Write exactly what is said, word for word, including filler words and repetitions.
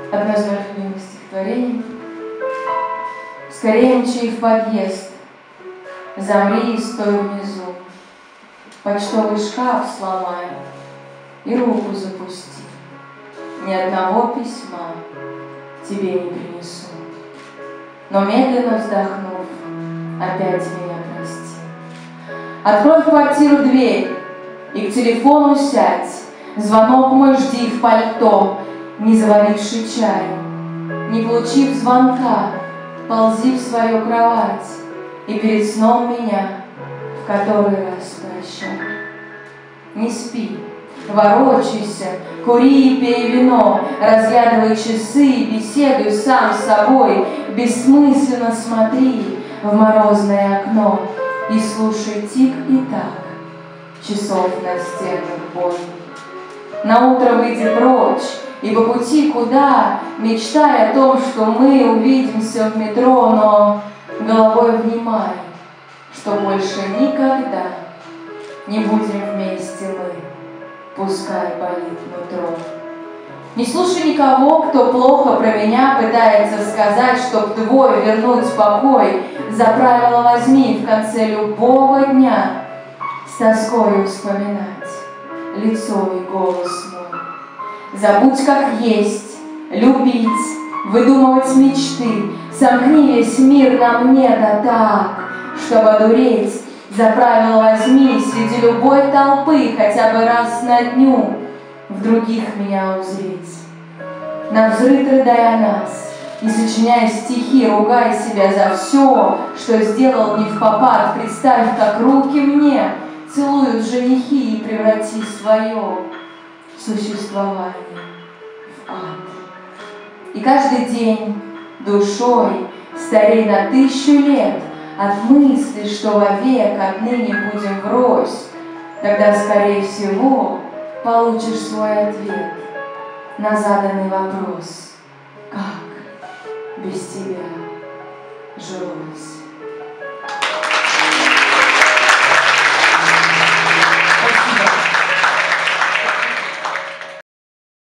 Одно из моих любимых стихотворений. Скорее мчи в подъезд, замри и стой внизу, почтовый шкаф сломай и руку запусти. Ни одного письма тебе не принесу, но медленно вздохнув, опять меня прости. Открой в квартиру дверь и к телефону сядь, звонок мой жди в пальто, не заваривший чай. Не получив звонка, ползи в свою кровать и перед сном меня в который раз прощай. Не спи, ворочайся, кури и пей вино, разглядывай часы и беседуй сам с собой, бессмысленно смотри в морозное окно и слушай тик и так часов на стенах бой. Наутро выйди прочь и по пути куда, мечтай о том, что мы увидимся в метро, но головой внимай, что больше никогда не будем вместе мы, пускай болит нутро. Не слушай никого, кто плохо про меня пытается сказать, чтоб твой вернуть покой. За правило возьми в конце любого дня с тоскою вспоминать лицо и голос мой. Забудь, как есть, любить, выдумывать мечты, сомкни весь мир на мне, да так, чтобы одуреть. За правило возьми среди любой толпы хотя бы раз на дню в других меня узреть. Навзрыд рыдая нас и сочиняя стихи, ругай себя за все, что сделал не впопад. Представь, как руки мне целуют женихи, и преврати свое существование в ад. И каждый день душой старей на тысячу лет от мысли, что вовек отныне будем врозь. Тогда, скорее всего, получишь свой ответ на заданный вопрос: как без тебя жилось.